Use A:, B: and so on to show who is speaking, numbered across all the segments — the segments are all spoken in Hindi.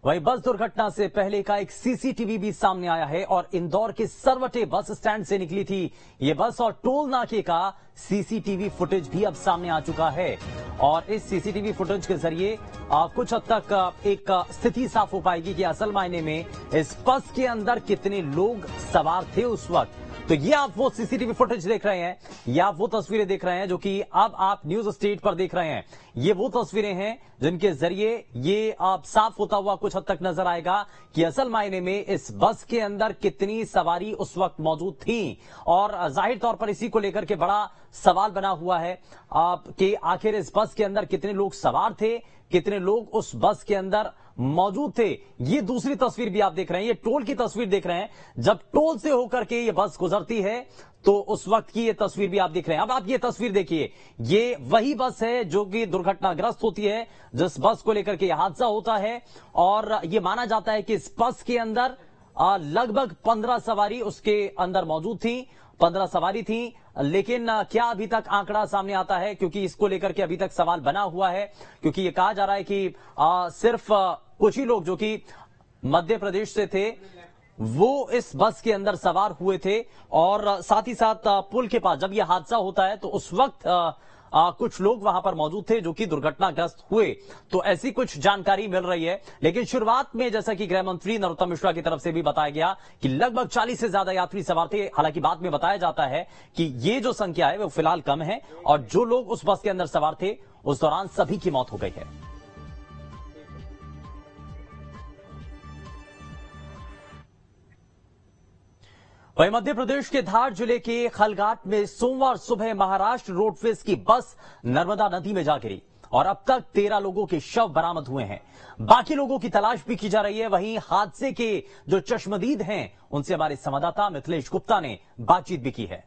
A: वहीं बस दुर्घटना से पहले का एक सीसीटीवी भी सामने आया है और इंदौर के सरवटे बस स्टैंड से निकली थी ये बस और टोल नाके का सीसीटीवी फुटेज भी अब सामने आ चुका है। और इस सीसीटीवी फुटेज के जरिए कुछ हद तक एक स्थिति साफ हो पाएगी कि असल मायने में इस बस के अंदर कितने लोग सवार थे उस वक्त। तो ये आप वो सीसीटीवी फुटेज देख रहे हैं, ये आप वो तस्वीरें देख रहे हैं जो कि अब आप न्यूज स्टेट पर देख रहे हैं। ये वो तस्वीरें हैं जिनके जरिए ये आप साफ होता हुआ कुछ हद तक नजर आएगा कि असल मायने में इस बस के अंदर कितनी सवारी उस वक्त मौजूद थी। और जाहिर तौर पर इसी को लेकर के बड़ा सवाल बना हुआ है कि आखिर इस बस के अंदर कितने लोग सवार थे, कितने लोग उस बस के अंदर मौजूद थे। ये दूसरी तस्वीर भी आप देख रहे हैं, ये टोल की तस्वीर देख रहे हैं। जब टोल से होकर के ये बस गुजरती है तो उस वक्त की ये तस्वीर भी आप देख रहे हैं। अब आप ये तस्वीर देखिए, ये वही बस है जो कि दुर्घटनाग्रस्त होती है, जिस बस को लेकर के यह हादसा होता है। और ये माना जाता है कि इस बस के अंदर लगभग 15 सवारी उसके अंदर मौजूद थी, 15 सवारी थी। लेकिन क्या अभी तक आंकड़ा सामने आता है, क्योंकि इसको लेकर के अभी तक सवाल बना हुआ है। क्योंकि ये कहा जा रहा है कि सिर्फ कुछ ही लोग जो कि मध्य प्रदेश से थे वो इस बस के अंदर सवार हुए थे। और साथ ही साथ पुल के पास जब यह हादसा होता है तो उस वक्त कुछ लोग वहां पर मौजूद थे जो कि दुर्घटनाग्रस्त हुए। तो ऐसी कुछ जानकारी मिल रही है। लेकिन शुरुआत में जैसा कि गृह मंत्री नरोत्तम मिश्रा की तरफ से भी बताया गया कि लगभग 40 से ज्यादा यात्री सवार थे। हालांकि बाद में बताया जाता है कि ये जो संख्या है वो फिलहाल कम है और जो लोग उस बस के अंदर सवार थे उस दौरान सभी की मौत हो गई है। वहीं मध्य प्रदेश के धार जिले के खलघाट में सोमवार सुबह महाराष्ट्र रोडवेज की बस नर्मदा नदी में जा गिरी और अब तक 13 लोगों के शव बरामद हुए हैं। बाकी लोगों की तलाश भी की जा रही है। वहीं हादसे के जो चश्मदीद हैं उनसे हमारे संवाददाता मिथिलेश गुप्ता ने बातचीत भी की है।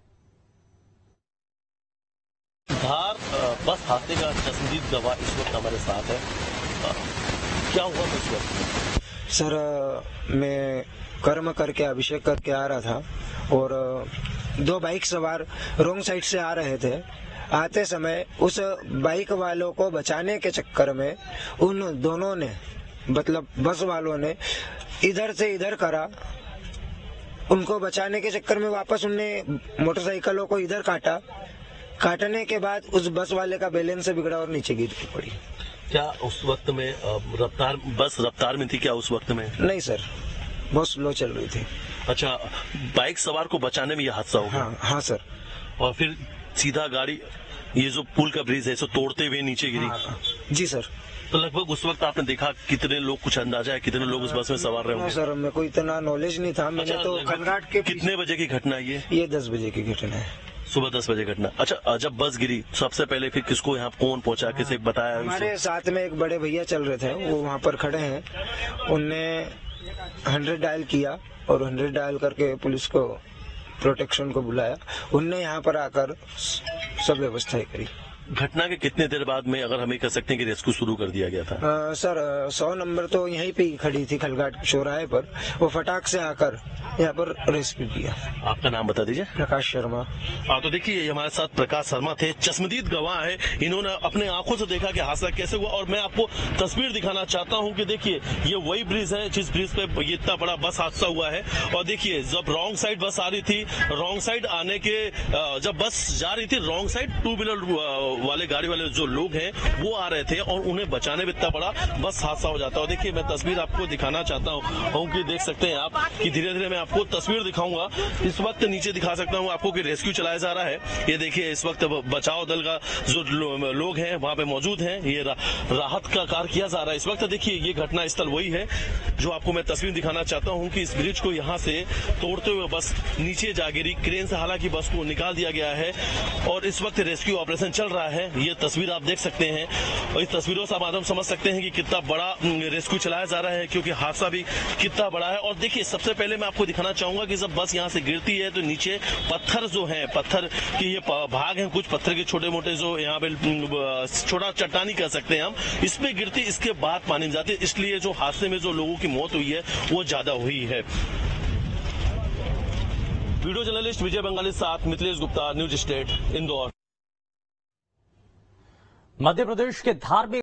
B: धार बस हादसे का चश्मदीद गवाह इस वक्त हमारे साथ है। क्या हुआ उस वक्त?
C: सर, मैं कर्म करके अभिषेक करके आ रहा था और दो बाइक सवार रोंग साइड से आ रहे थे। आते समय उस बाइक वालों को बचाने के चक्कर में उन दोनों ने, मतलब बस वालों ने इधर से इधर करा। उनको बचाने के चक्कर में वापस उनने मोटरसाइकिलों को इधर काटा। काटने के बाद उस बस वाले का बैलेंस बिगड़ा और नीचे गिर पड़ी।
B: क्या उस वक्त में बस रफ्तार में थी क्या उस वक्त में?
C: नहीं सर, बहुत स्लो चल रही थी।
B: अच्छा, बाइक सवार को बचाने में यह हादसा हुआ?
C: हाँ सर।
B: और फिर सीधा गाड़ी ये जो पुल का ब्रिज है इसको तोड़ते हुए नीचे गिरी?
C: जी सर।
B: तो लगभग उस वक्त आपने देखा कितने लोग, कुछ अंदाजा है कितने लोग उस बस में सवार रहे होंगे?
C: सर, मेरे को इतना नॉलेज नहीं था। मैंने तो खलघाट के
B: कितने बजे की घटना है ये?
C: 10 बजे की घटना है,
B: सुबह 10 बजे घटना। अच्छा, जब बस गिरी सबसे पहले फिर किसको यहाँ कौन पहुंचा, किसे बताया?
C: हमारे साथ में एक बड़े भैया चल रहे थे, वो वहाँ पर खड़े हैं। उनने 100 डायल किया और 100 डायल करके पुलिस को, प्रोटेक्शन को बुलाया। उनने यहाँ पर आकर सब व्यवस्थाएं करी।
B: घटना के कितने देर बाद में अगर हमें कह सकते हैं कि रेस्क्यू शुरू कर दिया गया था?
C: सर, 100 नंबर तो यहीं पे खड़ी थी खलघाट चौराहे पर। वो फटाक से आकर यहाँ पर रेस्क्यू किया।
B: आपका नाम बता दीजिए।
C: प्रकाश शर्मा।
B: तो देखिए हमारे साथ प्रकाश शर्मा थे, चश्मदीद गवाह है। इन्होंने अपने आंखों से देखा कि हादसा कैसे हुआ। और मैं आपको तस्वीर दिखाना चाहता हूँ कि देखिए ये वही ब्रिज है जिस ब्रिज पे ये इतना बड़ा बस हादसा हुआ है। और देखिए जब रॉन्ग साइड बस आ रही थी, रॉन्ग साइड आने के जब बस जा रही थी रॉन्ग साइड, 2 व्हीलर वाले गाड़ी वाले जो लोग हैं वो आ रहे थे और उन्हें बचाने में इतना बड़ा बस हादसा हो जाता है। और देखिए मैं तस्वीर आपको दिखाना चाहता हूँ कि देख सकते हैं आप कि धीरे धीरे मैं आपको तस्वीर दिखाऊंगा। इस वक्त नीचे दिखा सकता हूँ आपको कि रेस्क्यू चलाया जा रहा है। ये देखिए इस वक्त बचाव दल का जो लोग हैं वहां पे मौजूद हैं। ये राहत का कार्य किया जा रहा है इस वक्त। देखिए ये घटना स्थल वही है जो आपको मैं तस्वीर दिखाना चाहता हूँ कि इस ब्रिज को यहाँ से तोड़ते हुए बस नीचे जा गिरी। क्रेन से हालांकि बस को निकाल दिया गया है और इस वक्त रेस्क्यू ऑपरेशन चल रहा है। ये तस्वीर आप देख सकते हैं और इस तस्वीरों से आप समझ सकते हैं कि कितना बड़ा रेस्क्यू चलाया जा रहा है, क्योंकि हादसा भी कितना बड़ा है। और देखिए सबसे पहले मैं आपको दिखाना चाहूंगा कि जब बस यहाँ से गिरती है तो नीचे पत्थर जो है, पत्थर के ये भाग हैं, कुछ पत्थर के छोटे मोटे जो यहाँ पे छोटा चट्टानी कह सकते हैं हम, इस पे गिरती, इसके बाद पानी में जाती है। इसलिए जो हादसे में जो लोगों की मौत हुई है वो ज्यादा हुई है। वीडियो जर्नलिस्ट विजय बंगाली साथ मिथिलेश गुप्ता, न्यूज स्टेट, इंदौर।
A: मध्य प्रदेश के धार में